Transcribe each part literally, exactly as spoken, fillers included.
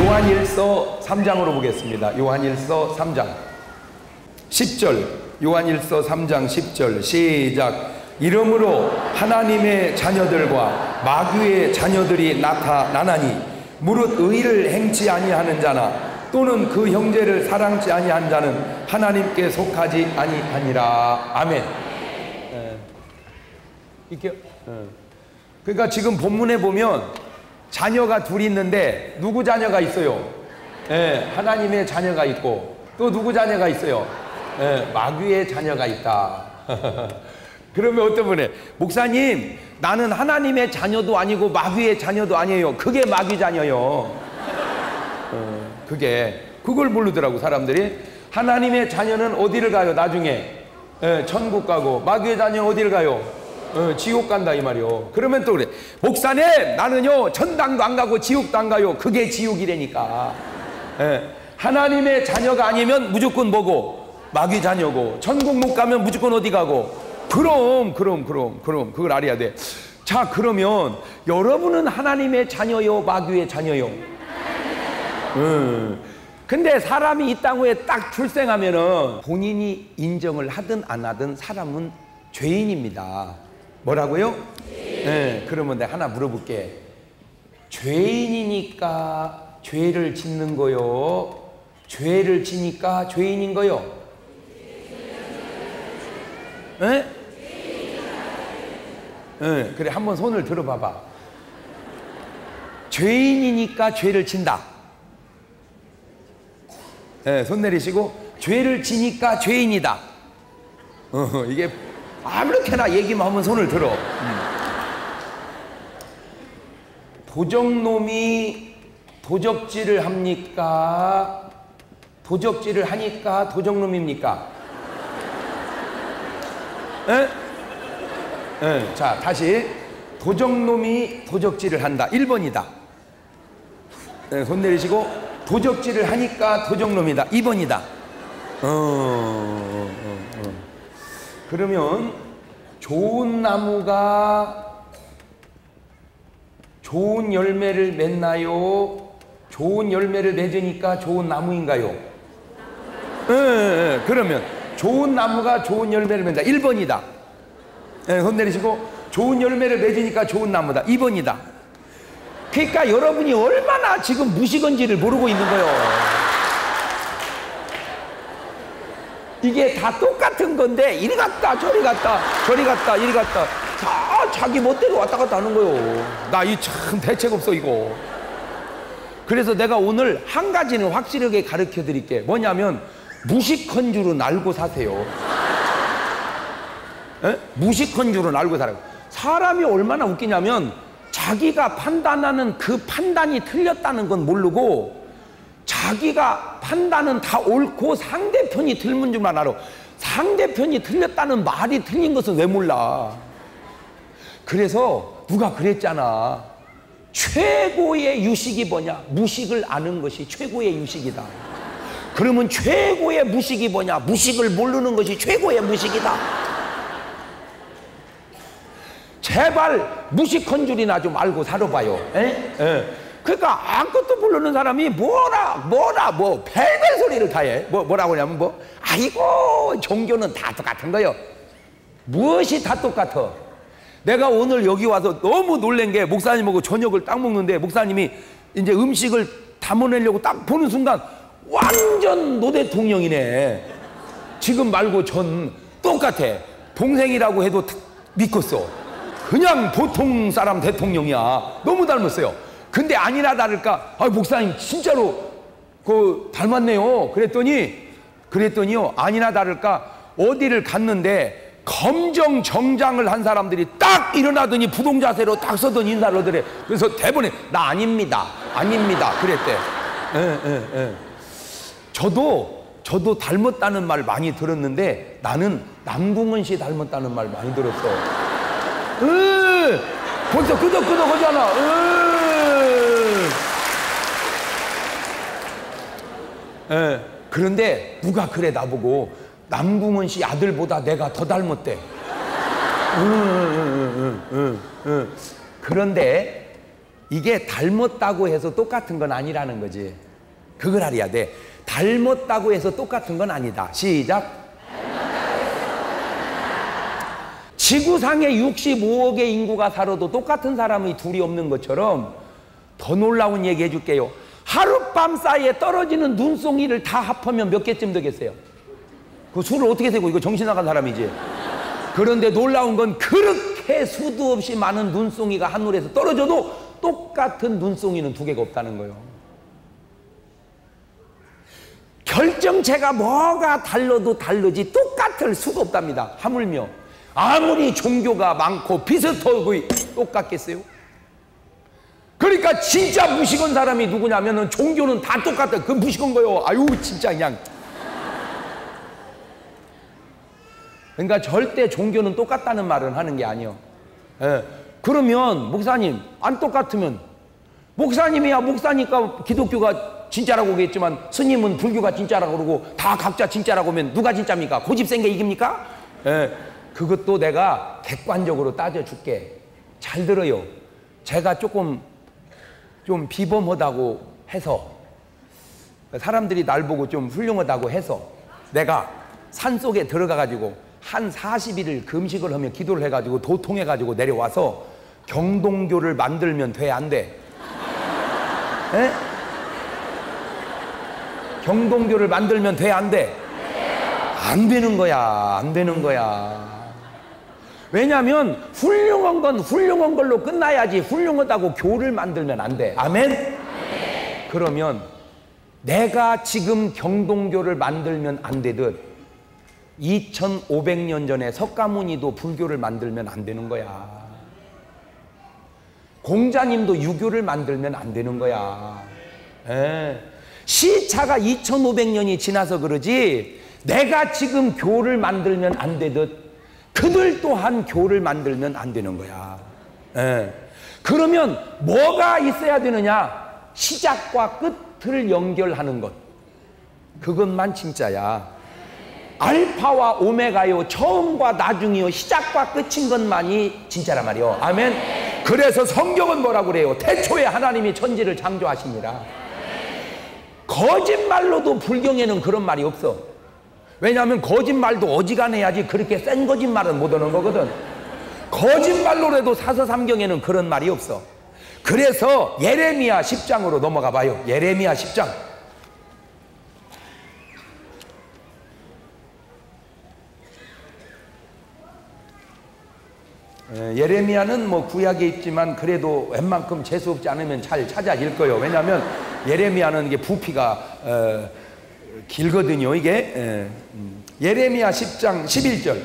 요한일서 삼 장으로 보겠습니다. 요한일서 삼 장 십 절, 요한일서 삼 장 십 절 시작. 이러므로 하나님의 자녀들과 마귀의 자녀들이 나타나나니 무릇 의를 행치 아니하는 자나 또는 그 형제를 사랑치 아니한 자는 하나님께 속하지 아니하니라. 아멘. 예. 이렇게. 예. 그러니까 지금 본문에 보면 자녀가 둘이 있는데 누구 자녀가 있어요? 예, 하나님의 자녀가 있고 또 누구 자녀가 있어요? 예, 마귀의 자녀가 있다. 그러면 어떤 분이 목사님 나는 하나님의 자녀도 아니고 마귀의 자녀도 아니에요. 그게 마귀 자녀요. 어, 그게 그걸 모르더라고 사람들이. 하나님의 자녀는 어디를 가요? 나중에 예, 천국 가고 마귀의 자녀는 어디를 가요? 어, 지옥 간다 이 말이요. 그러면 또 그래 목사님 나는요 천당도 안 가고 지옥도 안 가요. 그게 지옥이라니까. 예, 하나님의 자녀가 아니면 무조건 뭐고? 마귀 자녀고. 천국 못 가면 무조건 어디 가고? 그럼 그럼 그럼 그럼 그걸 알아야 돼. 자 그러면 여러분은 하나님의 자녀요 마귀의 자녀요? 음. 근데 사람이 이 땅에 딱 출생하면은 본인이 인정을 하든 안 하든 사람은 죄인입니다. 뭐라고요? 네, 그러면 내가 하나 물어볼게. 죄인이니까 죄를 짓는 거요? 죄를 지니까 죄인인 거요? 네? 네, 그래 한번 손을 들어봐봐. 죄인이니까 죄를 진다. 네, 손 내리시고 죄를 지니까 죄인이다. 어, 이게 아무렇게나 얘기만 하면 손을 들어. 음. 도적놈이 도적질을 합니까? 도적질을 하니까 도적놈입니까? 에? 에, 자 다시 도적놈이 도적질을 한다. 일 번이다. 네, 손 내리시고 도적질을 하니까 도적놈이다. 이 번이다. 어, 어, 어, 어. 그러면 좋은 나무가 좋은 열매를 맺나요? 좋은 열매를 맺으니까 좋은 나무인가요? 예, 예, 그러면 좋은 나무가 좋은 열매를 맺는다. 일 번이다. 예, 손 내리시고 좋은 열매를 맺으니까 좋은 나무다. 이 번이다. 그러니까 여러분이 얼마나 지금 무식한지를 모르고 있는 거예요. 이게 다 똑같은 건데 이리 갔다 저리 갔다 저리 갔다 이리 갔다 다 자기 멋대로 왔다 갔다 하는 거예요. 나 이 참 대책 없어 이거. 그래서 내가 오늘 한 가지는 확실하게 가르쳐 드릴게. 뭐냐면 무식한 줄은 알고 사세요. 에? 무식한 줄은 알고 살아요. 사람이 얼마나 웃기냐면 자기가 판단하는 그 판단이 틀렸다는 건 모르고 자기가 판단은 다 옳고 상대편이 틀린 줄만 알아. 상대편이 틀렸다는 말이 틀린 것은 왜 몰라? 그래서 누가 그랬잖아. 최고의 유식이 뭐냐? 무식을 아는 것이 최고의 유식이다. 그러면 최고의 무식이 뭐냐? 무식을 모르는 것이 최고의 무식이다. 제발 무식한 줄이나 좀 알고 살아봐요. 에? 에. 그러니까 아무것도 모르는 사람이 뭐라 뭐라 뭐 별별 소리를 다 해. 뭐 뭐라고 하냐면 뭐 아이고 종교는 다 똑같은 거요. 무엇이 다 똑같아? 내가 오늘 여기 와서 너무 놀란 게 목사님하고 저녁을 딱 먹는데 목사님이 이제 음식을 담아내려고 딱 보는 순간 완전 노 대통령이네. 지금 말고 전 똑같아. 동생이라고 해도 믿겠어. 그냥 보통 사람 대통령이야. 너무 닮았어요. 근데 아니나 다를까 아 목사님 진짜로 그 닮았네요. 그랬더니 그랬더니요 아니나 다를까 어디를 갔는데 검정 정장을 한 사람들이 딱 일어나더니 부동자세로 딱 서던 인사를 하더래. 그래서 대본에 나 아닙니다 아닙니다 그랬대. 예, 예, 예. 저도 저도 닮았다는 말 많이 들었는데 나는 남궁은 씨 닮았다는 말 많이 들었어. 으 벌써 끄덕끄덕 하잖아. 으 예. 그런데 누가 그래 나보고 남궁은 씨 아들보다 내가 더 닮았대. 음, 음, 음, 음, 음. 그런데 이게 닮았다고 해서 똑같은 건 아니라는 거지. 그걸 알아야 돼. 닮았다고 해서 똑같은 건 아니다. 시작. 지구상에 육십오억의 인구가 살아도 똑같은 사람이 둘이 없는 것처럼 더 놀라운 얘기 해줄게요. 하룻밤 사이에 떨어지는 눈송이를 다 합하면 몇 개쯤 되겠어요? 그 수를 어떻게 세고, 이거 정신 나간 사람이지. 그런데 놀라운 건 그렇게 수도 없이 많은 눈송이가 하늘에서 떨어져도 똑같은 눈송이는 두 개가 없다는 거예요. 결정체가 뭐가 달라도 다르지 똑같을 수가 없답니다. 하물며 아무리 종교가 많고 비슷하고 똑같겠어요? 그러니까 진짜 무식한 사람이 누구냐면은 종교는 다 똑같다. 그 무식한 거요. 아유 진짜 그냥. 그러니까 절대 종교는 똑같다는 말은 하는 게 아니요. 예. 그러면 목사님 안 똑같으면 목사님이야 목사니까 기독교가 진짜라고 그랬지만 스님은 불교가 진짜라고 그러고 다 각자 진짜라고 하면 누가 진짜입니까? 고집센 게 이깁니까? 예. 그것도 내가 객관적으로 따져줄게. 잘 들어요. 제가 조금 좀 비범하다고 해서 사람들이 날 보고 좀 훌륭하다고 해서 내가 산속에 들어가 가지고 한 사십 일을 금식을 하며 기도를 해가지고 도통해가지고 내려와서 경동교를 만들면 돼, 안 돼? 에? 경동교를 만들면 돼, 안 돼? 안 되는 거야, 안 되는 거야. 왜냐하면 훌륭한 건 훌륭한 걸로 끝나야지 훌륭하다고 교를 만들면 안 돼. 아멘? 그러면 내가 지금 경동교를 만들면 안 되듯 이천오백 년 전에 석가모니도 불교를 만들면 안 되는 거야. 공자님도 유교를 만들면 안 되는 거야. 에. 시차가 이천오백 년이 지나서 그러지 내가 지금 교를 만들면 안 되듯 그들 또한 교를 만들면 안 되는 거야. 에. 그러면 뭐가 있어야 되느냐? 시작과 끝을 연결하는 것. 그것만 진짜야. 알파와 오메가요, 처음과 나중이요, 시작과 끝인 것만이 진짜란 말이요. 아멘. 그래서 성경은 뭐라고 그래요? 태초에 하나님이 천지를 창조하시니라. 거짓말로도 불경에는 그런 말이 없어. 왜냐하면 거짓말도 어지간해야지 그렇게 센 거짓말은 못 하는 거거든. 거짓말로라도 사서삼경에는 그런 말이 없어. 그래서 예레미야 십 장으로 넘어가 봐요. 예레미야 십 장. 예레미야는 뭐 구약에 있지만 그래도 웬만큼 재수없지 않으면 잘 찾아질 거예요. 왜냐하면 예레미야는 이게 부피가 어, 길거든요. 이게 에, 음. 예레미야 십 장 십일 절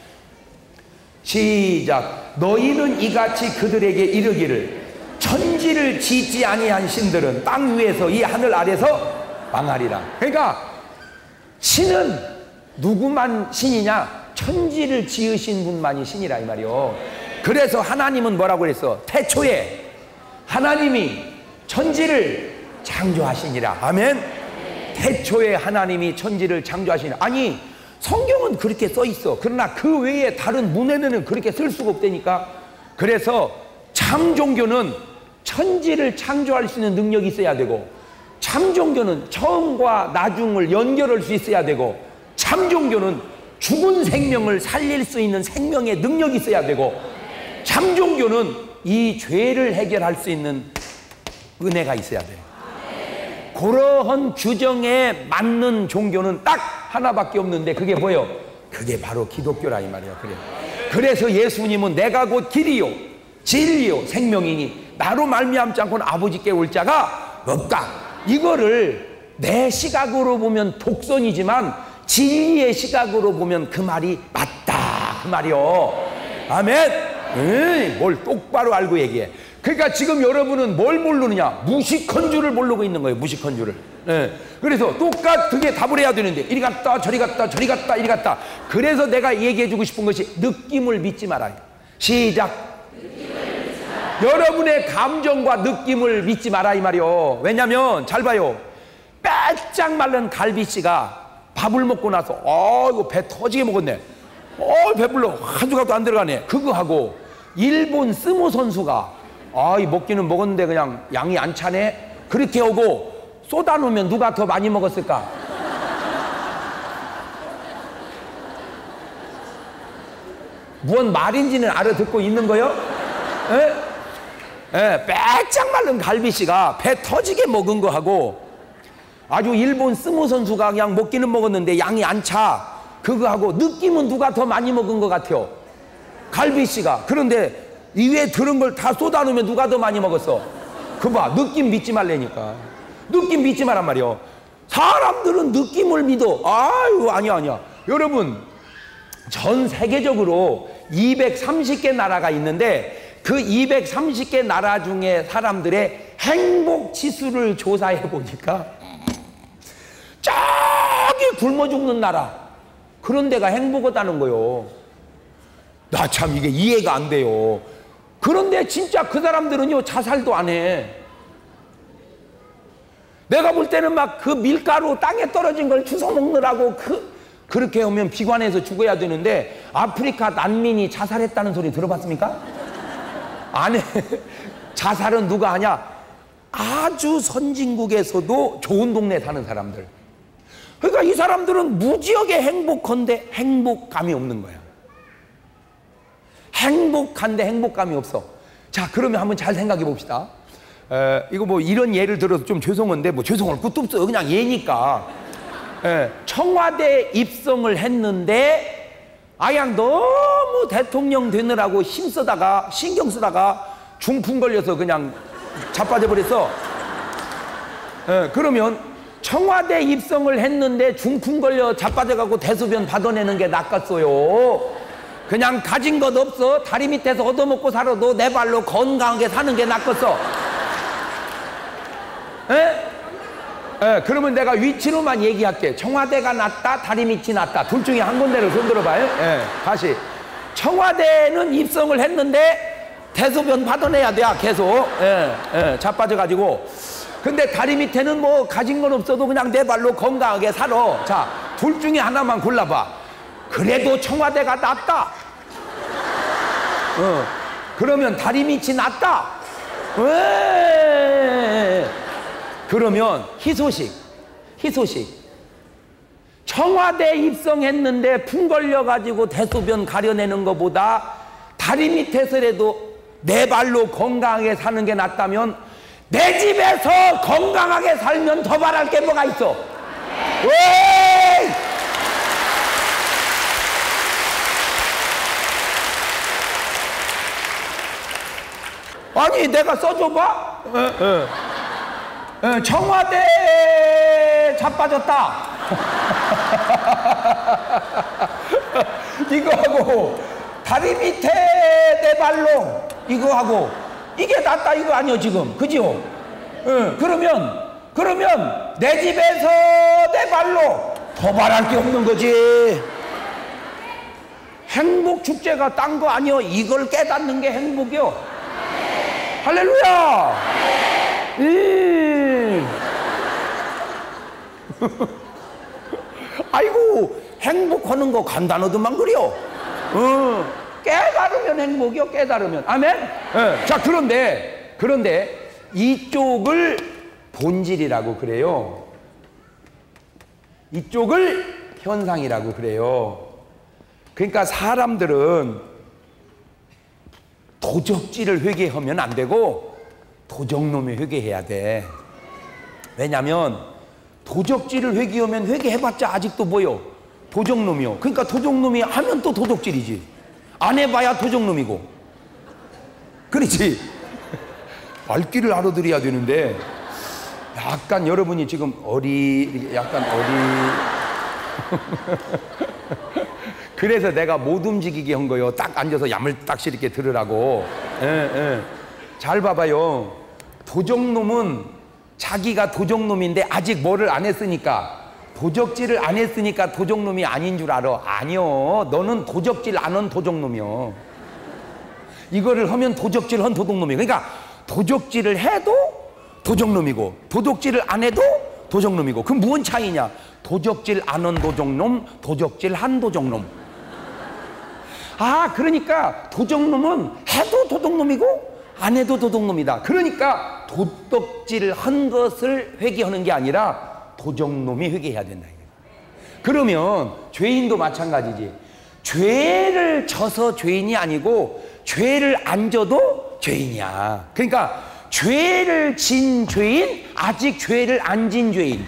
시작. 너희는 이같이 그들에게 이르기를 천지를 짓지 아니한 신들은 땅 위에서 이 하늘 아래서 망하리라. 그러니까 신은 누구만 신이냐? 천지를 지으신 분만이 신이라 이 말이요. 그래서 하나님은 뭐라고 그랬어? 태초에 하나님이 천지를 창조하시니라. 아멘. 태초에 하나님이 천지를 창조하시니라. 아니 성경은 그렇게 써 있어. 그러나 그 외에 다른 문에는 그렇게 쓸 수가 없다니까. 그래서 참 종교는 천지를 창조할 수 있는 능력이 있어야 되고, 참 종교는 처음과 나중을 연결할 수 있어야 되고, 참 종교는 죽은 생명을 살릴 수 있는 생명의 능력이 있어야 되고, 참 종교는 이 죄를 해결할 수 있는 은혜가 있어야 돼요. 그러한 규정에 맞는 종교는 딱 하나밖에 없는데 그게 뭐예요? 그게 바로 기독교라 이 말이에요. 그래. 그래서 예수님은 내가 곧 길이요 진리요 생명이니 나로 말미암지 않고는 아버지께 올 자가 없다. 이거를 내 시각으로 보면 독선이지만 진리의 시각으로 보면 그 말이 맞다 그 말이요. 아멘. 에이, 뭘 똑바로 알고 얘기해. 그러니까 지금 여러분은 뭘 모르느냐? 무식한 줄을 모르고 있는 거예요. 무식한 줄을. 예. 그래서 똑같게 답을 해야 되는데 이리 갔다 저리 갔다 저리 갔다 이리 갔다. 그래서 내가 얘기해 주고 싶은 것이 느낌을 믿지 말아요. 시작. 여러분의 감정과 느낌을 믿지 마라 이 말이요. 왜냐면 잘 봐요. 빼짝 마른 갈비씨가 밥을 먹고 나서 어 이거 배 터지게 먹었네. 어 배불러 한 조각도 안 들어가네. 그거 하고 일본 스모 선수가 아이 먹기는 먹었는데 그냥 양이 안 차네. 그렇게 오고 쏟아놓으면 누가 더 많이 먹었을까? 무언 말인지는 알아듣고 있는 거요? 에? 에, 빼짝 마른 갈비씨가 배 터지게 먹은 거하고 아주 일본 스모 선수가 그냥 먹기는 먹었는데 양이 안 차. 그거하고 느낌은 누가 더 많이 먹은 것 같아요? 갈비씨가. 그런데 이외에 들은 걸 다 쏟아놓으면 누가 더 많이 먹었어? 그봐, 느낌 믿지 말라니까. 느낌 믿지 말란 말이요. 사람들은 느낌을 믿어. 아유, 아니야, 아니야. 여러분, 전 세계적으로 이백삼십 개 나라가 있는데 그 이백삼십 개 나라 중에 사람들의 행복 지수를 조사해 보니까 저기 굶어 죽는 나라, 그런 데가 행복하다는 거요. 나 참 이게 이해가 안 돼요. 그런데 진짜 그 사람들은요 자살도 안 해. 내가 볼 때는 막 그 밀가루 땅에 떨어진 걸 주워 먹느라고 그 그렇게 하면 비관해서 죽어야 되는데 아프리카 난민이 자살했다는 소리 들어봤습니까? 안 해. 자살은 누가 하냐? 아주 선진국에서도 좋은 동네 사는 사람들. 그러니까 이 사람들은 무지하게 행복한데 행복감이 없는 거야. 행복한데 행복감이 없어. 자, 그러면 한번 잘 생각해 봅시다. 에, 이거 뭐 이런 예를 들어서 좀 죄송한데 뭐 죄송할 것도 없어요. 그냥 예니까. 에, 청와대 입성을 했는데 아 그냥 너무 대통령 되느라고 힘쓰다가 신경 쓰다가 중풍 걸려서 그냥 자빠져 버렸어. 에, 그러면 청와대 입성을 했는데 중풍 걸려 자빠져가고 대소변 받아내는 게 낫겠어요? 그냥 가진 것 없어 다리 밑에서 얻어먹고 살아도 내 발로 건강하게 사는 게 낫겠어? 에? 에, 그러면 내가 위치로만 얘기할게. 청와대가 낫다, 다리 밑이 낫다. 둘 중에 한 군데를 손들어봐요. 에, 다시. 청와대는 입성을 했는데 대소변 받아내야 돼, 계속. 에, 에, 자빠져가지고. 근데 다리 밑에는 뭐 가진 건 없어도 그냥 내 발로 건강하게 살아. 자, 둘 중에 하나만 골라봐. 그래도 청와대가 낫다. 어, 그러면 다리 밑이 낫다. 왜? 그러면 희소식, 희소식. 청와대 입성했는데 풍 걸려가지고 대소변 가려내는 것보다 다리 밑에서라도 내 발로 건강하게 사는 게 낫다면 내 집에서 건강하게 살면 더 바랄 게 뭐가 있어? 왜? 아니 내가 써줘봐. 에, 에. 에, 청와대 자빠졌다. 이거 하고 다리 밑에 내 발로 이거 하고 이게 낫다 이거 아니요 지금, 그지요? 에, 그러면 그러면 내 집에서 내 발로 더 바랄 게 없는 거지. 행복 축제가 딴 거 아니요. 이걸 깨닫는 게 행복이요. 할렐루야! 음. 아이고, 행복하는 거 간단하더만 그려. 어, 깨달으면 행복이요, 깨달으면. 아멘? 네. 자, 그런데, 그런데 이쪽을 본질이라고 그래요. 이쪽을 현상이라고 그래요. 그러니까 사람들은 도적질을 회개하면 안 되고 도적놈이 회개해야 돼. 왜냐면 도적질을 회개하면 회개해봤자 아직도 뭐요? 도적놈이요. 그러니까 도적놈이 하면 또 도적질이지. 안 해봐야 도적놈이고. 그렇지. 말귀를 알아들어야 되는데 약간 여러분이 지금 어리 약간 어리 그래서 내가 못 움직이게 한 거요. 딱 앉아서 야물딱시 이렇게 들으라고. 예, 예. 잘 봐봐요. 도적놈은 자기가 도적놈인데 아직 뭐를 안 했으니까, 도적질을 안 했으니까 도적놈이 아닌 줄 알아. 아니요. 너는 도적질 안 한 도적놈이요. 이거를 하면 도적질 한 도둑놈이. 그러니까 도적질을 해도 도적놈이고 도둑질을 안 해도 도적놈이고. 그럼 무슨 차이냐? 도적질 안 한 도적놈, 도적질 한 도적놈. 아, 그러니까 도적놈은 해도 도둑놈이고 안 해도 도둑놈이다. 그러니까 도덕질 한 것을 회개하는 게 아니라 도적놈이 회개해야 된다. 그러면 죄인도 마찬가지지. 죄를 져서 죄인이 아니고 죄를 안 져도 죄인이야. 그러니까 죄를 진 죄인, 아직 죄를 안 진 죄인.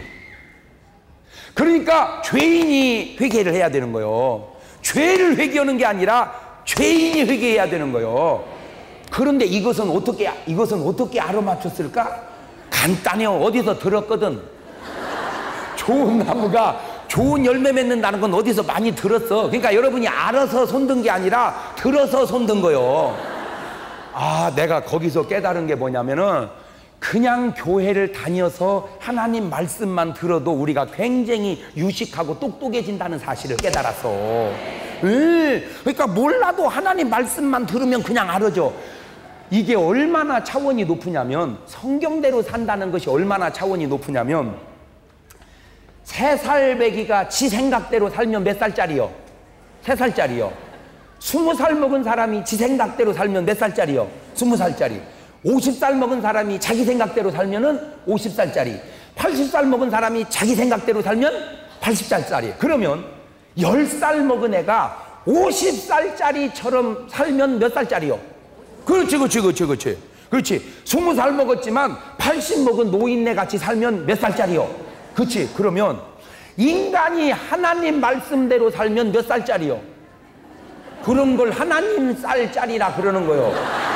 그러니까 죄인이 회개를 해야 되는 거예요. 죄를 회개하는 게 아니라 죄인이 회개해야 되는 거예요. 그런데 이것은 어떻게 이것은 어떻게 알아맞혔을까? 간단해요. 어디서 들었거든. 좋은 나무가 좋은 열매 맺는다는 건 어디서 많이 들었어. 그러니까 여러분이 알아서 손든 게 아니라 들어서 손든 거예요. 아, 내가 거기서 깨달은 게 뭐냐면은 그냥 교회를 다녀서 하나님 말씀만 들어도 우리가 굉장히 유식하고 똑똑해진다는 사실을 깨달았어. 음, 그러니까 몰라도 하나님 말씀만 들으면 그냥 알아져. 이게 얼마나 차원이 높으냐면, 성경대로 산다는 것이 얼마나 차원이 높으냐면, 세 살배기가 지 생각대로 살면 몇 살짜리요? 세 살짜리요. 스무 살 먹은 사람이 지 생각대로 살면 몇 살짜리요? 스무 살짜리. 오십 살 먹은 사람이 자기 생각대로 살면은 오십 살짜리. 팔십 살 먹은 사람이 자기 생각대로 살면 팔십 살짜리. 그러면 열 살 먹은 애가 오십 살짜리처럼 살면 몇 살짜리요? 그렇지, 그렇지, 그렇지, 그렇지. 그렇지. 스무 살 먹었지만 팔십 먹은 노인네 같이 살면 몇 살짜리요? 그렇지. 그러면 인간이 하나님 말씀대로 살면 몇 살짜리요? 그런 걸 하나님 쌀짜리라 그러는 거요.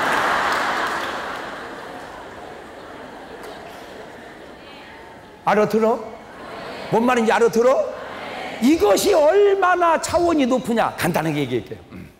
알아들어? 뭔 말인지 알아들어? 이것이 얼마나 차원이 높으냐 간단하게 얘기할게요.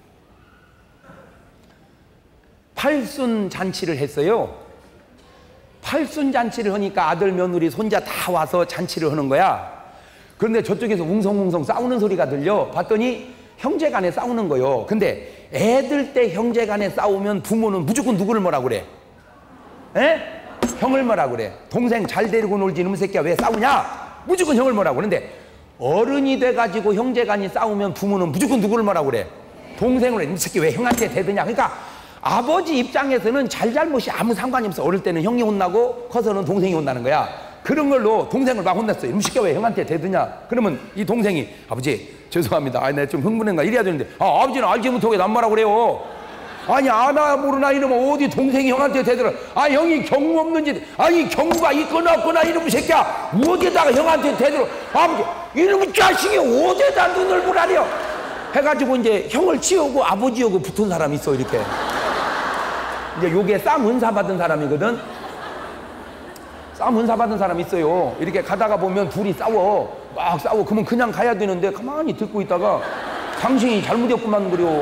팔순 잔치를 했어요. 팔순 잔치를 하니까 아들, 며느리, 손자 다 와서 잔치를 하는 거야. 그런데 저쪽에서 웅성웅성 싸우는 소리가 들려. 봤더니 형제 간에 싸우는 거요. 근데 애들 때 형제 간에 싸우면 부모는 무조건 누구를 뭐라 그래? 에? 형을 뭐라 그래? 동생 잘 데리고 놀지 이놈의 새끼야 왜 싸우냐? 무조건 형을 뭐라 그러는데 어른이 돼가지고 형제 간이 싸우면 부모는 무조건 누구를 뭐라 그래? 동생을. 이 새끼 왜 형한테 대드냐? 그러니까 아버지 입장에서는 잘잘못이 아무 상관이 없어. 어릴 때는 형이 혼나고 커서는 동생이 혼나는 거야. 그런 걸로 동생을 막 혼냈어요. 이 새끼 왜 형한테 대드냐? 그러면 이 동생이 아버지 죄송합니다. 아, 내가 좀 흥분했나 이래야 되는데 아, 아버지는 알지 못하고 왜 난 뭐라 그래요? 아니 아나 모르나 이러면 어디 동생이 형한테 대들어. 아 형이 경무 없는 짓. 아니 경무가 있거나 없거나 이놈의 새끼야 어디다가 형한테 대들어. 아버지 이놈의 자식이 어디다 눈을 보라려 해가지고 이제 형을 치우고 아버지하고 붙은 사람이 있어. 이렇게 이제 요게 쌈 은사 받은 사람이거든. 쌈 은사 받은 사람이 있어요. 이렇게 가다가 보면 둘이 싸워 막 싸워. 그러면 그냥 가야 되는데 가만히 듣고 있다가 당신이 잘못했구만 그려.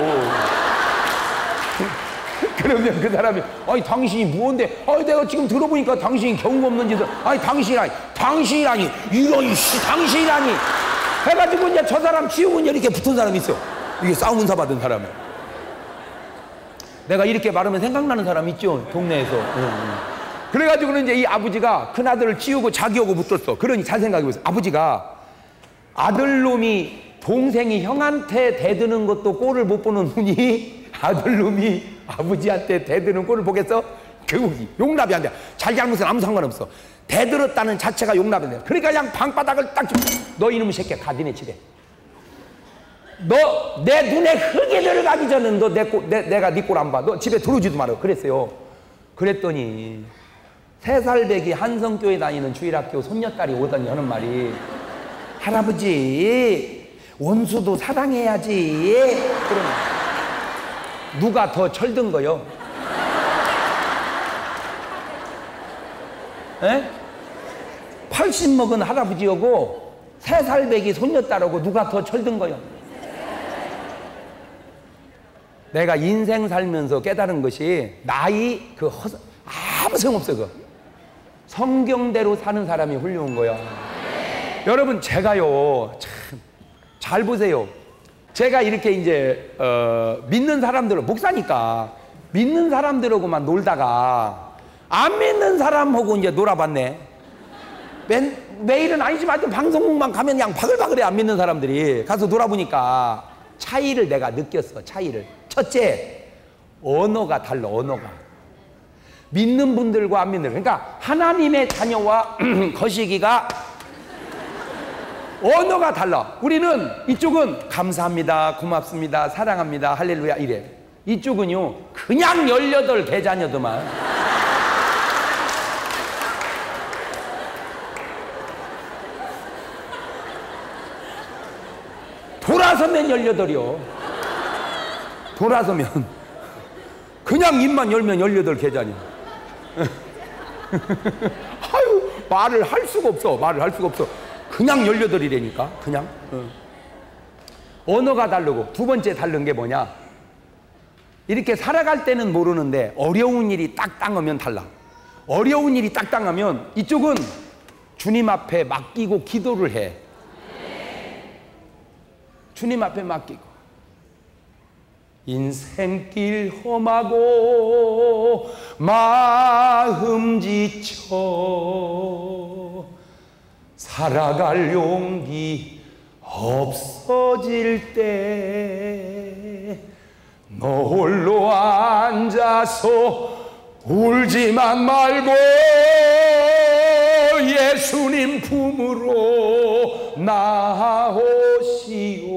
그러면 그 사람이 아니 당신이 무언데? 아니 내가 지금 들어보니까 당신이 경우 없는 짓을. 아니 당신이라니 당신이라니 이런 씨 당신이라니 해가지고 이제 저 사람 치우고 이제 이렇게 붙은 사람이 있어. 이게 싸움 은사 받은 사람이. 내가 이렇게 말하면 생각나는 사람 있죠 동네에서. 응, 응. 그래가지고는 이제 이 아버지가 큰 아들을 치우고 자기하고 붙었어. 그러니 잘 생각해보세요. 아버지가 아들놈이 동생이 형한테 대드는 것도 꼴을 못 보는 분이 아들놈이 아버지한테 대드는 꼴을 보겠어? 결국 용납이 안 돼. 잘잘못은 아무 상관없어. 대들었다는 자체가 용납이 안 돼. 그러니까 그냥 방바닥을 딱 좀, 너 이놈의 새끼야 가 니네 집에. 너 내 눈에 흙이 들어가기 전에 너 내 꼴, 내, 내가 네 꼴 안 봐. 너 집에 들어오지도 마라. 그랬어요. 그랬더니 세 살배기 한성교회 다니는 주일학교 손녀딸이 오더니 하는 말이 할아버지 원수도 사랑해야지. 그러면 누가 더 철든 거요? 에? 팔십 먹은 할아버지하고 세 살배기 손녀딸하고 누가 더 철든 거요? 내가 인생 살면서 깨달은 것이 나이 그 허, 아무 소용없어. 그 성경대로 사는 사람이 훌륭한 거야. 여러분 제가요 참 잘 보세요. 제가 이렇게 이제 어, 믿는 사람들은 목사니까 믿는 사람들하고만 놀다가 안 믿는 사람하고 이제 놀아봤네. 매, 매일은 아니지만 하여튼 방송국만 가면 그냥 바글바글해. 안 믿는 사람들이 가서 놀아보니까 차이를 내가 느꼈어. 차이를. 첫째, 언어가 달라. 언어가 믿는 분들과 안 믿는, 그러니까 하나님의 자녀와 거시기가 언어가 달라. 우리는 이쪽은 감사합니다, 고맙습니다, 사랑합니다, 할렐루야 이래. 이쪽은요 그냥 열여덟 개자녀더만. 돌아서면 열여덟이요. 돌아서면 그냥 입만 열면 열여덟 개자녀. 아유, 말을 할 수가 없어. 말을 할 수가 없어. 그냥 열여덟이라니까. 그냥. 어. 언어가 다르고, 두 번째 다른 게 뭐냐? 이렇게 살아갈 때는 모르는데 어려운 일이 딱 당하면 달라. 어려운 일이 딱 당하면 이쪽은 주님 앞에 맡기고 기도를 해. 주님 앞에 맡기고. 인생길 험하고 마음 지쳐 살아갈 용기 없어질 때 너 홀로 앉아서 울지만 말고 예수님 품으로 나오시오.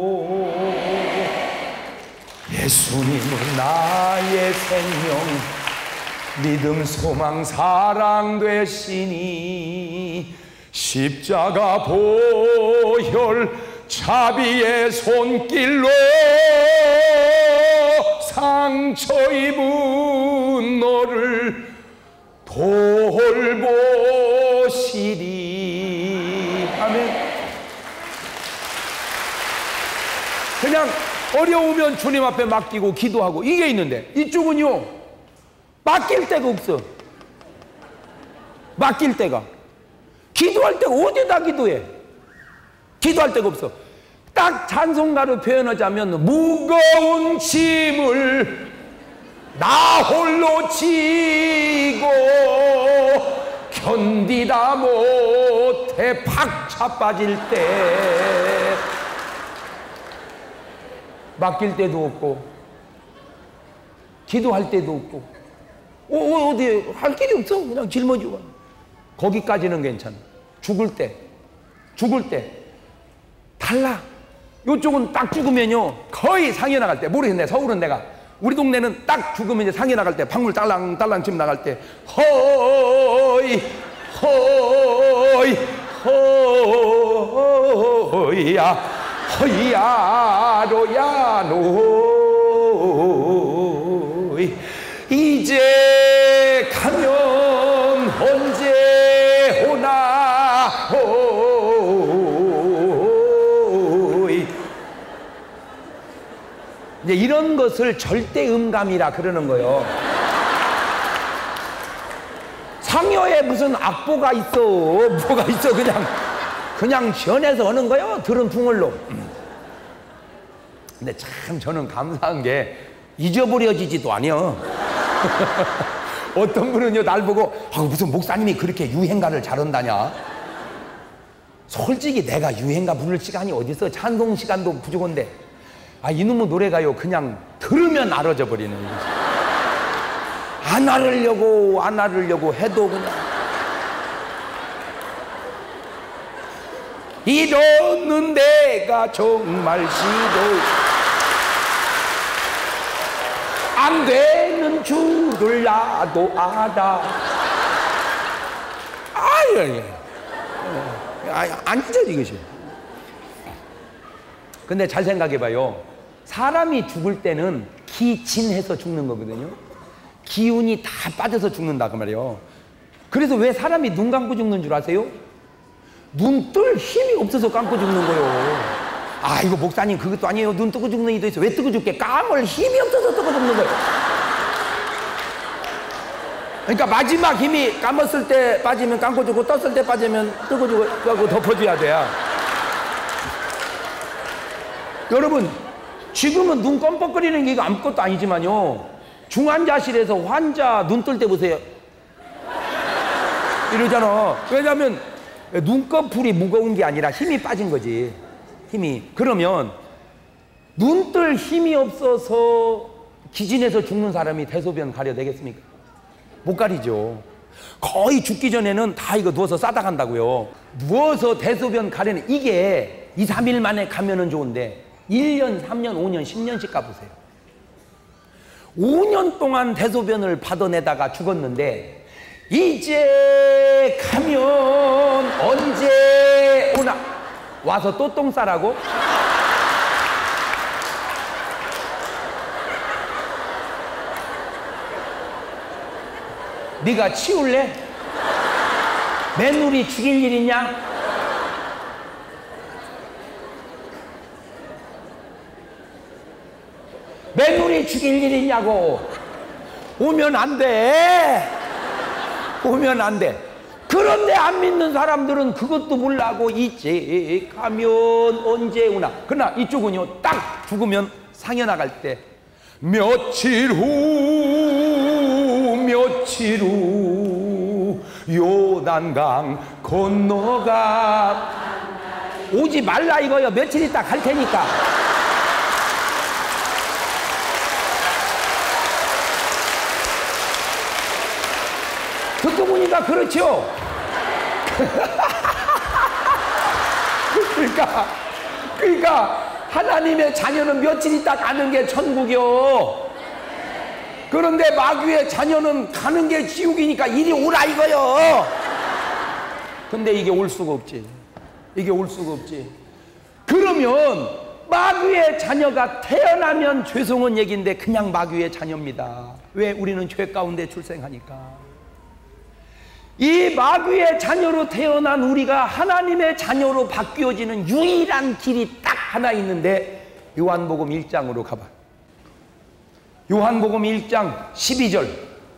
예수님은 나의 생명, 믿음, 소망, 사랑 되시니 십자가 보혈 자비의 손길로 상처 입은 너를 돌보시리. 아멘. 그냥 어려우면 주님 앞에 맡기고 기도하고 이게 있는데, 이쪽은요 맡길 데가 없어. 맡길 데가, 기도할 때가 어디다 기도해? 기도할 데가 없어. 딱 찬송가로 표현하자면 무거운 짐을 나 홀로 지고 견디다 못해 박차 빠질 때 맡길 때도 없고 기도할 때도 없고 어, 어디 할 길이 없어. 그냥 짊어지고. 거기까지는 괜찮아. 죽을 때 죽을 때 달라. 요쪽은 딱 죽으면요 거의 상해 나갈 때, 모르겠네. 서울은 내가, 우리 동네는 딱 죽으면 이제 상해 나갈 때, 방울 딸랑딸랑 집 나갈 때 허이 허이 허이야 허이야로야 노이 이제 가면 언제 오나 호이. 이제 이런 것을 절대음감이라 그러는 거예요. 상여에 무슨 악보가 있어, 뭐가 있어. 그냥 그냥 시원해서 하는 거예요. 들은 풍월로. 근데 참 저는 감사한 게 잊어버려지지도 않아요. 어떤 분은요 날 보고 아, 무슨 목사님이 그렇게 유행가를 잘한다냐. 솔직히 내가 유행가 부를 시간이 어딨어. 찬송 시간도 부족한데. 아, 이놈의 노래가요 그냥 들으면 알아져 버리는 거지. 안 알으려고 안 알으려고 해도 그냥 이러는 내가 정말 시도 안 되는 줄을 나도 알아. 아유, 아유, 아니죠 이것이. 근데 잘 생각해봐요. 사람이 죽을 때는 기진해서 죽는 거거든요. 기운이 다 빠져서 죽는다 그 말이에요. 그래서 왜 사람이 눈 감고 죽는 줄 아세요? 눈 뜰 힘이 없어서 감고 죽는 거예요. 아, 이거 목사님 그것도 아니에요. 눈 뜨고 죽는 이도 있어. 왜 뜨고 죽게? 감을 힘이 없어서 뜨고 죽는 거예요. 그러니까 마지막 힘이 감았을 때 빠지면 감고 죽고 떴을 때 빠지면 뜨고 죽고 그거 덮어줘야 돼요. 여러분, 지금은 눈 껌뻑거리는 게 이거 아무것도 아니지만요, 중환자실에서 환자 눈 뜰 때 보세요. 이러잖아. 왜냐면 눈꺼풀이 무거운 게 아니라 힘이 빠진 거지. 힘이. 그러면 눈 뜰 힘이 없어서 기진해서 죽는 사람이 대소변 가려 되겠습니까? 못 가리죠. 거의 죽기 전에는 다 이거 누워서 싸다 간다고요. 누워서 대소변 가려는 이게 이, 삼 일 만에 가면은 좋은데 일 년, 삼 년, 오 년, 십 년씩 가보세요. 오 년 동안 대소변을 받아내다가 죽었는데 이제 가면 언제 오나 와서 또 똥 싸라고? 네가 치울래? 맨우리 죽일 일 있냐? 맨우리 죽일 일 있냐고. 오면 안 돼. 오면 안 돼. 그런데 안 믿는 사람들은 그것도 몰라고 이제 가면 언제 오나. 그러나 이쪽은요, 딱 죽으면 상해 나갈 때 며칠 후 며칠 후 요단강 건너가 오지 말라 이거요. 며칠 있다 갈 테니까. 듣고 보니까 그렇죠. 그러니까 그러니까 하나님의 자녀는 며칠 있다 가는 게 천국이요. 그런데 마귀의 자녀는 가는 게 지옥이니까 이리 오라 이거요. 근데 이게 올 수가 없지. 이게 올 수가 없지. 그러면 마귀의 자녀가 태어나면 죄송한 얘기인데 그냥 마귀의 자녀입니다. 왜? 우리는 죄 가운데 출생하니까. 이 마귀의 자녀로 태어난 우리가 하나님의 자녀로 바뀌어지는 유일한 길이 딱 하나 있는데 요한복음 일 장으로 가봐. 요한복음 일 장 십이 절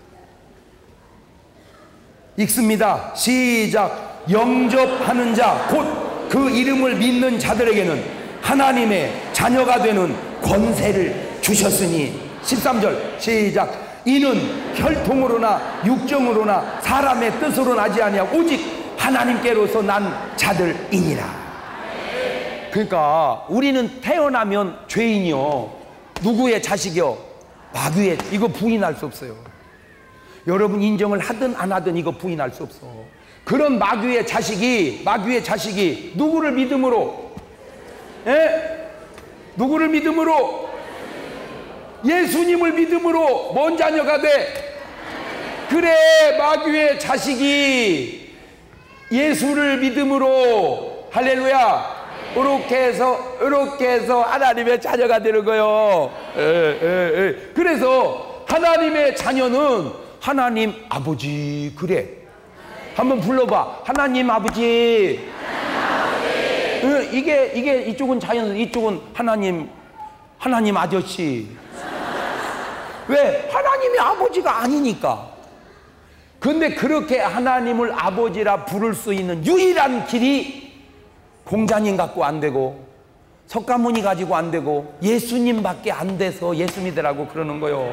읽습니다. 시작. 영접하는 자 곧 그 이름을 믿는 자들에게는 하나님의 자녀가 되는 권세를 주셨으니. 십삼 절 시작. 이는 혈통으로나 육정으로나 사람의 뜻으로 나지 아니하고 오직 하나님께로서 난 자들이니라. 그러니까 우리는 태어나면 죄인이요. 누구의 자식이요? 마귀의. 이거 부인할 수 없어요. 여러분 인정을 하든 안 하든 이거 부인할 수 없어. 그런 마귀의 자식이 마귀의 자식이 누구를 믿음으로? 에? 누구를 믿음으로? 예수님을 믿음으로 뭔 자녀가 돼? 그래, 마귀의 자식이 예수를 믿음으로 할렐루야 이렇게 해서 이렇게 해서 하나님의 자녀가 되는 거요. 에, 에, 에. 그래서 하나님의 자녀는 하나님 아버지. 그래, 한번 불러봐. 하나님 아버지. 하나님 아버지. 에, 이게 이게 이쪽은 자연, 이쪽은 하나님 하나님 아저씨. 왜? 하나님이 아버지가 아니니까. 근데 그렇게 하나님을 아버지라 부를 수 있는 유일한 길이 공자님 갖고 안 되고 석가모니 가지고 안 되고 예수님밖에 안 돼서 예수 믿으라고 그러는 거요.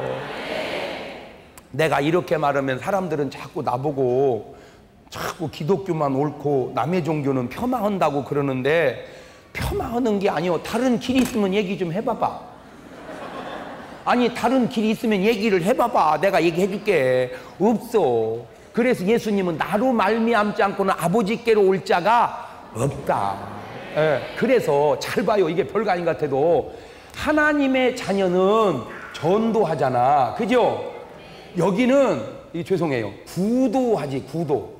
내가 이렇게 말하면 사람들은 자꾸 나보고 자꾸 기독교만 옳고 남의 종교는 폄하한다고 그러는데, 폄하하는 게 아니요. 다른 길이 있으면 얘기 좀 해봐봐. 아니 다른 길이 있으면 얘기를 해봐봐. 내가 얘기해 줄게. 없어. 그래서 예수님은 나로 말미암지 않고는 아버지께로 올 자가 없다. 예, 그래서 잘 봐요. 이게 별거 아닌 것 같아도 하나님의 자녀는 전도하잖아. 그죠? 여기는 이 죄송해요. 구도하지. 구도.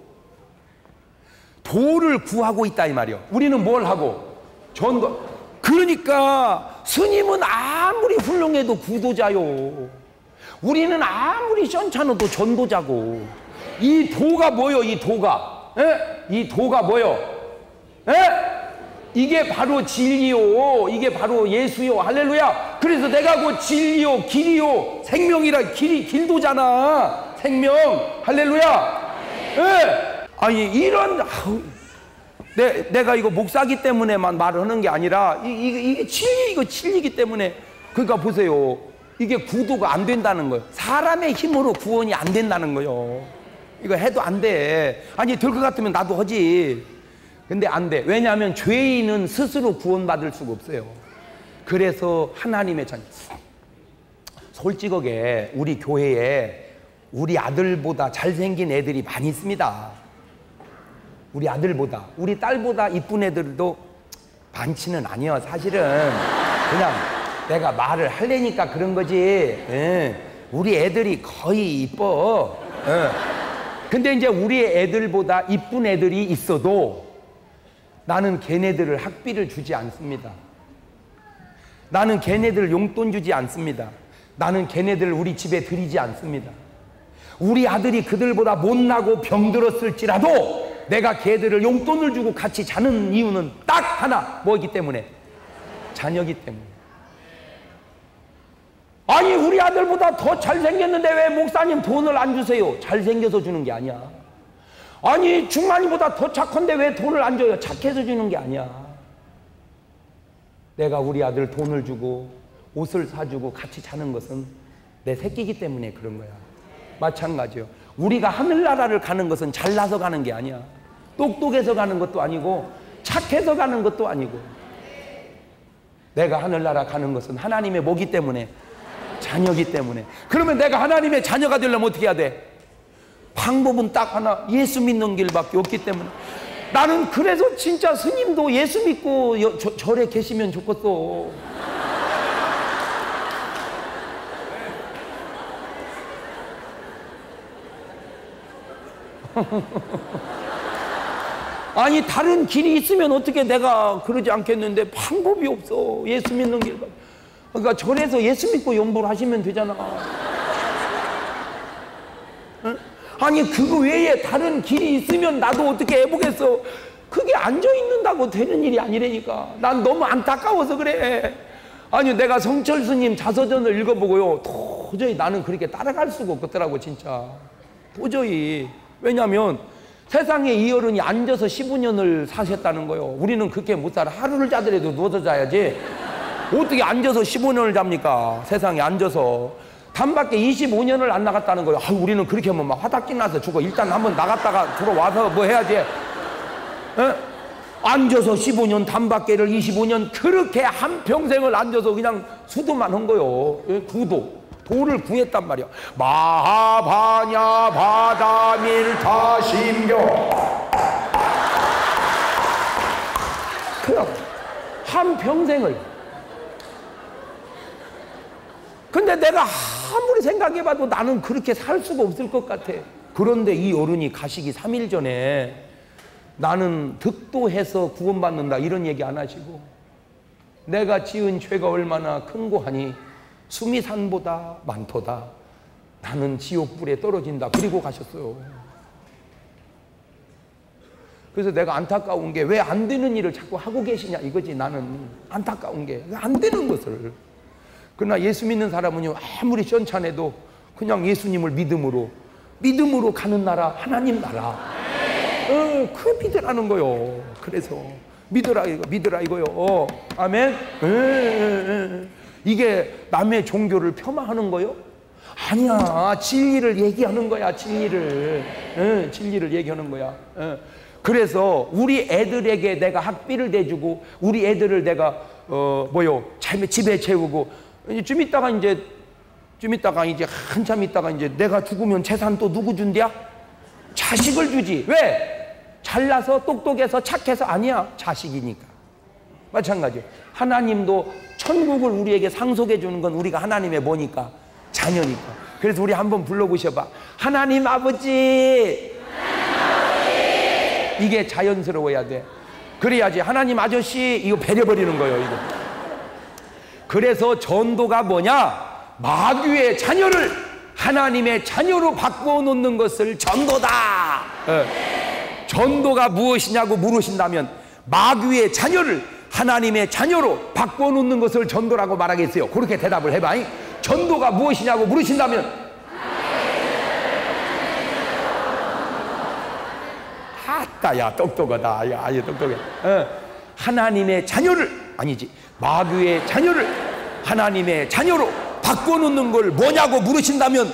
도를 구하고 있다 이 말이요. 우리는 뭘 하고? 전도. 그러니까 스님은 아무리 훌륭해도 구도자요. 우리는 아무리 시원찮아도 전도자고. 이 도가 뭐요? 이 도가 에? 이 도가 뭐요? 에? 이게 바로 진리요. 이게 바로 예수요. 할렐루야. 그래서 내가 그 진리요 길이요 생명이라. 길이 길도잖아. 생명. 할렐루야. 에? 아니 이런 아우, 내, 내가 이거 목사기 때문에만 말하는 게 아니라 이, 이, 이게 진리, 이거 진리이기 때문에. 그러니까 보세요. 이게 구도가 안 된다는 거예요. 사람의 힘으로 구원이 안 된다는 거예요. 이거 해도 안 돼. 아니 될 것 같으면 나도 하지. 근데 안 돼. 왜냐하면 죄인은 스스로 구원받을 수가 없어요. 그래서 하나님의 자녀. 솔직하게 우리 교회에 우리 아들보다 잘생긴 애들이 많이 있습니다. 우리 아들보다, 우리 딸보다 이쁜 애들도 많지는 아니요. 사실은 그냥 내가 말을 하려니까 그런 거지. 예. 우리 애들이 거의 이뻐. 예. 근데 이제 우리 애들보다 이쁜 애들이 있어도 나는 걔네들을 학비를 주지 않습니다. 나는 걔네들 용돈 주지 않습니다. 나는 걔네들을 우리 집에 들이지 않습니다. 우리 아들이 그들보다 못나고 병들었을지라도 내가 걔들을 용돈을 주고 같이 자는 이유는 딱 하나, 뭐이기 때문에? 자녀기 때문에. 아니 우리 아들보다 더 잘생겼는데 왜 목사님 돈을 안 주세요? 잘생겨서 주는 게 아니야. 아니 중만이보다 더 착한데 왜 돈을 안 줘요? 착해서 주는 게 아니야. 내가 우리 아들 돈을 주고 옷을 사주고 같이 자는 것은 내 새끼이기 때문에 그런 거야. 마찬가지요. 우리가 하늘나라를 가는 것은 잘나서 가는 게 아니야. 똑똑해서 가는 것도 아니고 착해서 가는 것도 아니고, 내가 하늘나라 가는 것은 하나님의 뭐기 때문에? 자녀기 때문에. 그러면 내가 하나님의 자녀가 되려면 어떻게 해야 돼? 방법은 딱 하나, 예수 믿는 길밖에 없기 때문에. 나는 그래서 진짜 스님도 예수 믿고 여, 저, 절에 계시면 좋겠어. 아니 다른 길이 있으면 어떻게 내가 그러지 않겠는데 방법이 없어. 예수 믿는 길. 그러니까 절에서 예수 믿고 연보를 하시면 되잖아. 응? 아니 그거 외에 다른 길이 있으면 나도 어떻게 해보겠어. 그게 앉아있는다고 되는 일이 아니라니까. 난 너무 안타까워서 그래. 아니 내가 성철 스님 자서전을 읽어보고요, 도저히 나는 그렇게 따라갈 수가 없더라고 진짜. 도저히. 왜냐하면 세상에 이 어른이 앉아서 십오 년을 사셨다는 거예요. 우리는 그렇게 못 살아. 하루를 자더라도 누워서 자야지. 어떻게 앉아서 십오 년을 잡니까? 세상에 앉아서. 단밖에 이십오 년을 안 나갔다는 거예요. 아, 우리는 그렇게 하면 막 화딱지 나서 죽어. 일단 한번 나갔다가 들어와서 뭐 해야지. 에? 앉아서 십오 년, 단밖에를 이십오 년, 그렇게 한평생을 앉아서 그냥 수도만 한 거예요. 구도. 도를 구했단 말이야. 마하바냐 바다밀타심교. 그냥 한평생을. 근데 내가 아무리 생각해봐도 나는 그렇게 살 수가 없을 것 같아. 그런데 이 어른이 가시기 삼 일 전에 나는 득도해서 구원받는다 이런 얘기 안 하시고, 내가 지은 죄가 얼마나 큰고 하니 수미산보다 많도다. 나는 지옥불에 떨어진다. 그리고 가셨어요. 그래서 내가 안타까운 게 왜 안 되는 일을 자꾸 하고 계시냐 이거지. 나는 안타까운 게 안 되는 것을. 그러나 예수 믿는 사람은요, 아무리 시원찮아도 그냥 예수님을 믿음으로 믿음으로 가는 나라, 하나님 나라. 어, 그 믿으라는 거요. 그래서 믿으라 이거, 믿으라 이거요. 어, 아멘. 에, 에, 에. 이게 남의 종교를 폄하하는 거요? 아니야. 진리를 얘기하는 거야. 진리를. 에, 진리를 얘기하는 거야. 에. 그래서 우리 애들에게 내가 학비를 대주고, 우리 애들을 내가 어 뭐요, 집에 채우고, 이제 좀 있다가 이제 좀 있다가 이제 한참 있다가 이제 내가 죽으면 재산 또 누구 준대야? 자식을 주지. 왜? 잘나서 똑똑해서 착해서? 아니야. 자식이니까. 마찬가지예요. 하나님도 천국을 우리에게 상속해 주는 건 우리가 하나님의 뭐니까? 자녀니까. 그래서 우리 한번 불러보셔봐. 하나님 아버지. 이게 자연스러워야 돼. 그래야지. 하나님 아저씨 이거 배려버리는 거예요. 이거. 그래서 전도가 뭐냐? 마귀의 자녀를 하나님의 자녀로 바꾸어 놓는 것을 전도다. 예. 전도가 무엇이냐고 물으신다면 마귀의 자녀를 하나님의 자녀로 바꾸어 놓는 것을 전도라고 말하겠어요. 그렇게 대답을 해봐. 전도가 무엇이냐고 물으신다면, 아따 야 똑똑하다. 야 아주 똑똑해. 어. 하나님의 자녀를, 아니지, 마귀의 자녀를 하나님의 자녀로 바꿔놓는 걸 뭐냐고 물으신다면,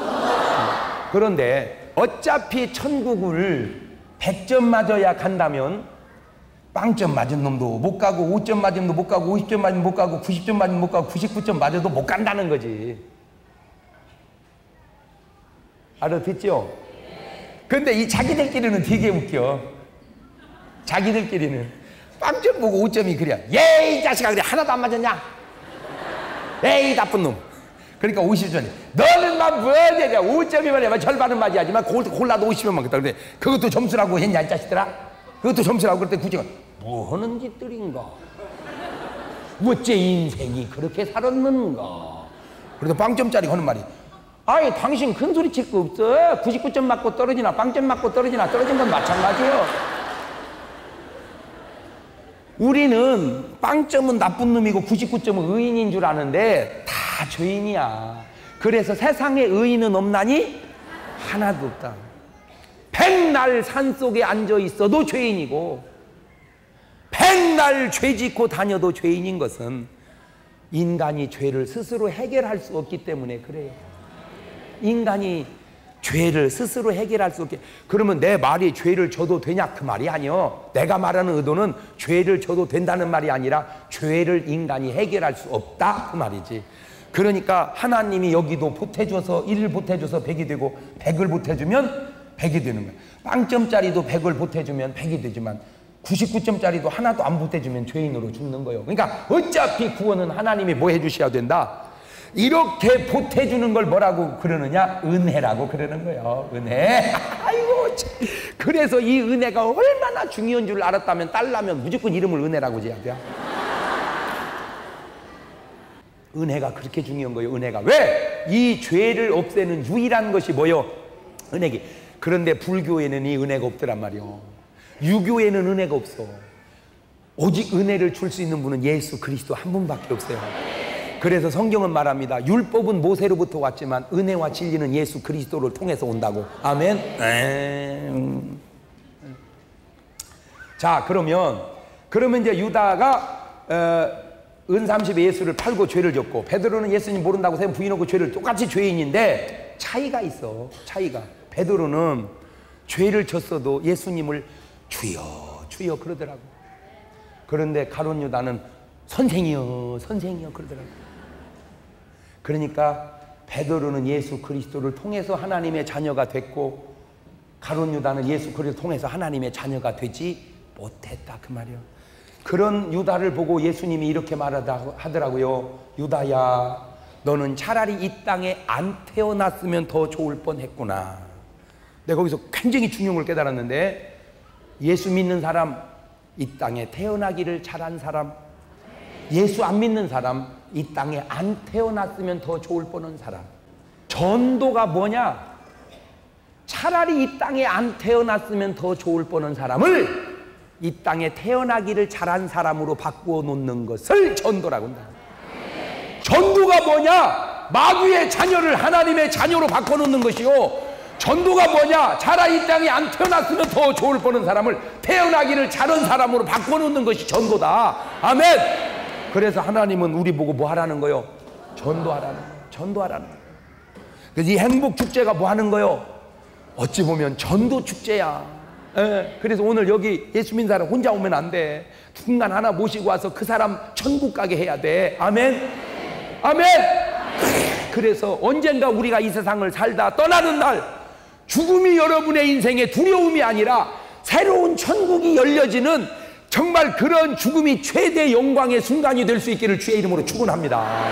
그런데 어차피 천국을 백 점 맞아야 간다면 빵점 맞은 놈도 못 가고, 오 점 맞은 놈도 못 가고, 오십 점 맞으면 못 가고, 구십 점 맞으면 못 가고, 구십구 점 맞아도 못 간다는 거지. 알아듣죠? 근데 이 자기들끼리는 되게 웃겨. 자기들끼리는 빵점 보고 오 점이 그래. 예이 자식아, 그래 하나도 안 맞았냐? 에이 나쁜 놈. 그러니까 오십 점이 너는 막 뭐냐, 오 점이면 해봐 절반은 맞아야지만 골라도 오십면 맞겠다. 근데 그것도 점수라고 했냐 이 자식들아? 그것도 점수라고 그랬더니 굳이 뭐 하는 짓들인가? 어째 인생이 그렇게 살았는가? 그래도 빵점짜리 하는 말이, 아이 당신 큰 소리 칠 거 없어. 구십구 점 맞고 떨어지나 빵점 맞고 떨어지나 떨어진 건 마찬가지요. 우리는 빵점은 나쁜 놈이고 구십구 점은 의인인 줄 아는데 다 죄인이야. 그래서 세상에 의인은 없나니 하나도 없다. 백날 산속에 앉아 있어도 죄인이고 백날 죄 짓고 다녀도 죄인인 것은 인간이 죄를 스스로 해결할 수 없기 때문에 그래요. 인간이 죄를 스스로 해결할 수 없게. 그러면 내 말이 죄를 져도 되냐 그 말이 아니요. 내가 말하는 의도는 죄를 져도 된다는 말이 아니라 죄를 인간이 해결할 수 없다 그 말이지. 그러니까 하나님이 여기도 보태줘서 일을 보태줘서 백이 되고 백을 보태주면 백이 되는 거야. 빵점짜리도 백을 보태주면 백이 되지만 구십구 점짜리도 하나도 안 보태주면 죄인으로 죽는 거예요. 그러니까 어차피 구원은 하나님이 뭐 해주셔야 된다? 이렇게 보태주는 걸 뭐라고 그러느냐? 은혜라고 그러는 거예요. 은혜. 아이고 참. 그래서 이 은혜가 얼마나 중요한 줄 알았다면 딸라면 무조건 이름을 은혜라고 지어야 돼요. 은혜가 그렇게 중요한 거예요. 은혜가. 왜? 이 죄를 없애는 유일한 것이 뭐요? 은혜기. 그런데 불교에는 이 은혜가 없더란 말이요. 유교에는 은혜가 없어. 오직 은혜를 줄 수 있는 분은 예수 그리스도 한 분밖에 없어요. 그래서 성경은 말합니다. 율법은 모세로부터 왔지만 은혜와 진리는 예수 그리스도를 통해서 온다고. 아멘. 에이. 자, 그러면 그러면 이제 유다가 어, 은삼십에 예수를 팔고 죄를 졌고, 베드로는 예수님 모른다고 세 번 부인하고 죄를, 똑같이 죄인인데 차이가 있어. 차이가. 베드로는 죄를 졌어도 예수님을 주여 주여 그러더라고. 그런데 가룟 유다는 선생이여 선생이여 그러더라고. 그러니까 베드로는 예수 그리스도를 통해서 하나님의 자녀가 됐고, 가룟 유다는 예수 그리스도를 통해서 하나님의 자녀가 되지 못했다 그 말이에요. 그런 유다를 보고 예수님이 이렇게 말하더라고요. 유다야, 너는 차라리 이 땅에 안 태어났으면 더 좋을 뻔했구나. 내가 거기서 굉장히 중요한 걸 깨달았는데, 예수 믿는 사람, 이 땅에 태어나기를 잘한 사람, 예수 안 믿는 사람, 이 땅에 안 태어났으면 더 좋을 뻔한 사람. 전도가 뭐냐? 차라리 이 땅에 안 태어났으면 더 좋을 뻔한 사람을 이 땅에 태어나기를 잘한 사람으로 바꾸어 놓는 것을 전도라고 한다. 전도가 뭐냐? 마귀의 자녀를 하나님의 자녀로 바꿔놓는 것이요. 전도가 뭐냐? 차라리 이 땅에 안 태어났으면 더 좋을 뻔한 사람을 태어나기를 잘한 사람으로 바꿔놓는 것이 전도다. 아멘. 그래서 하나님은 우리 보고 뭐 하라는 거요? 전도하라는 거예요. 전도하라는 거예요. 그래서 이 행복축제가 뭐 하는 거요? 어찌 보면 전도축제야. 예, 그래서 오늘 여기 예수 믿는 사람 혼자 오면 안 돼. 중간 하나 모시고 와서 그 사람 천국 가게 해야 돼. 아멘. 아멘. 그래서 언젠가 우리가 이 세상을 살다 떠나는 날, 죽음이 여러분의 인생의 두려움이 아니라 새로운 천국이 열려지는 정말 그런 죽음이 최대 영광의 순간이 될 수 있기를 주의 이름으로 축원합니다.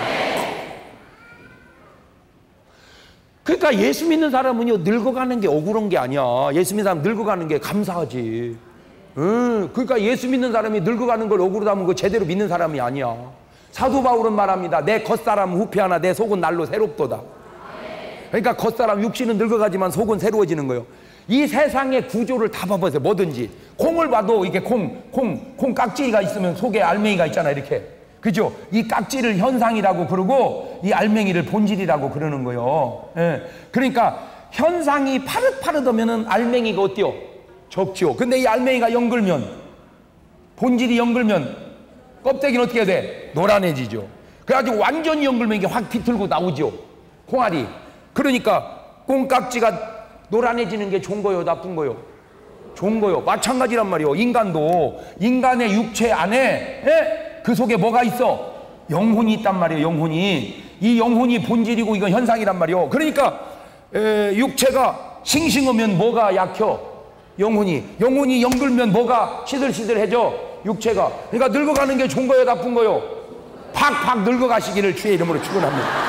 그러니까 예수 믿는 사람은요, 늙어가는 게 억울한 게 아니야. 예수 믿는 사람 늙어가는 게 감사하지. 응, 그러니까 예수 믿는 사람이 늙어가는 걸 억울하다면 그거 제대로 믿는 사람이 아니야. 사도 바울은 말합니다. 내 겉사람은 후패하나 내 속은 날로 새롭도다. 그러니까 겉사람 육신은 늙어가지만 속은 새로워지는 거예요. 이 세상의 구조를 다 봐보세요. 뭐든지 콩을 봐도 이게 콩, 콩, 콩 깍지가 있으면 속에 알맹이가 있잖아. 이렇게. 그죠? 이 깍지를 현상이라고 그러고 이 알맹이를 본질이라고 그러는 거예요. 예. 그러니까 현상이 파릇파릇하면은 알맹이가 어때요? 적죠. 근데 이 알맹이가 영글면, 본질이 영글면 껍데기는 어떻게 돼? 노란해지죠. 그래가지고 완전히 영글면 이게 확 비틀고 나오죠. 콩알이. 그러니까 콩깍지가 노란해지는 게 좋은 거요, 나쁜 거요? 좋은 거요. 마찬가지란 말이요. 인간도 인간의 육체 안에, 예? 그 속에 뭐가 있어? 영혼이 있단 말이에요. 영혼이. 이 영혼이 본질이고 이건 현상이란 말이에요. 그러니까 에, 육체가 싱싱하면 뭐가 약혀? 영혼이. 영혼이 영글면 뭐가 시들시들해져? 육체가. 그러니까 늙어가는 게 좋은 거예요, 나쁜 거예요? 팍팍 늙어가시기를 주의 이름으로 축원합니다.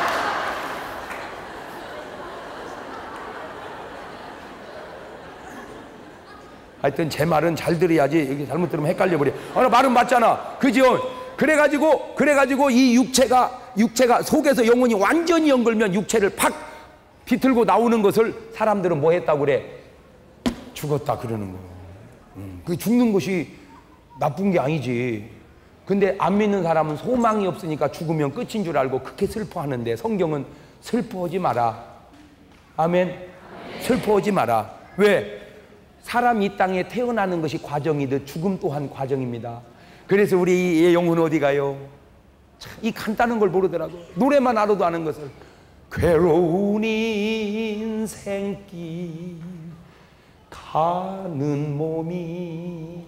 하여튼 제 말은 잘 들어야지. 이게 잘못 들으면 헷갈려 버려. 아, 말은 맞잖아, 그죠? 그래가지고 그래가지고 이 육체가 육체가 속에서 영혼이 완전히 연결면 육체를 팍 비틀고 나오는 것을 사람들은 뭐 했다고 그래? 죽었다 그러는 거예요. 음, 그 죽는 것이 나쁜 게 아니지. 근데 안 믿는 사람은 소망이 없으니까 죽으면 끝인 줄 알고 그렇게 슬퍼하는데, 성경은 슬퍼하지 마라. 아멘. 슬퍼하지 마라. 왜? 사람이 이 땅에 태어나는 것이 과정이듯 죽음 또한 과정입니다. 그래서 우리 영혼 어디 가요? 참, 이 간단한 걸 모르더라고. 노래만 알아도 아는 것을. 괴로운 인생길 가는 몸이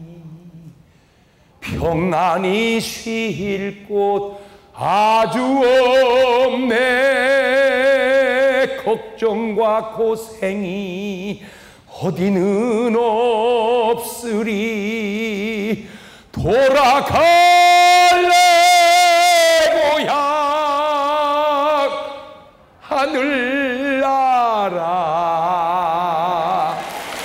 평안히 쉴 곳 아주 없네. 걱정과 고생이 어디는 없으리. 돌아갈래 고향 하늘나라.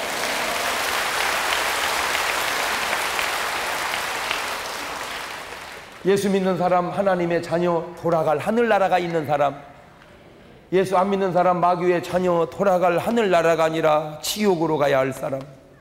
예수 믿는 사람, 하나님의 자녀, 돌아갈 하늘나라가 있는 사람. 예수 안 믿는 사람, 마귀의 자녀, 돌아갈 하늘나라가 아니라 지옥으로 가야 할 사람.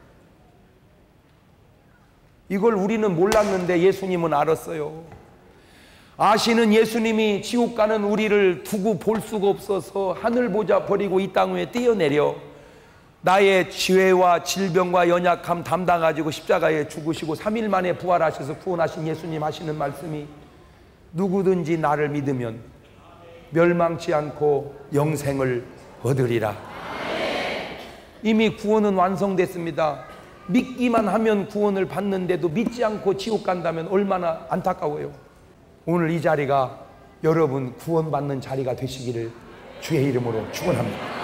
이걸 우리는 몰랐는데 예수님은 알았어요. 아시는 예수님이 지옥 가는 우리를 두고 볼 수가 없어서 하늘 보자 버리고 이 땅 위에 뛰어내려 나의 죄와 질병과 연약함 담당하시고 십자가에 죽으시고 삼 일 만에 부활하셔서 구원하신 예수님 하시는 말씀이, 누구든지 나를 믿으면 멸망치 않고 영생을 얻으리라. 이미 구원은 완성됐습니다. 믿기만 하면 구원을 받는데도 믿지 않고 지옥 간다면 얼마나 안타까워요. 오늘 이 자리가 여러분 구원받는 자리가 되시기를 주의 이름으로 축원합니다.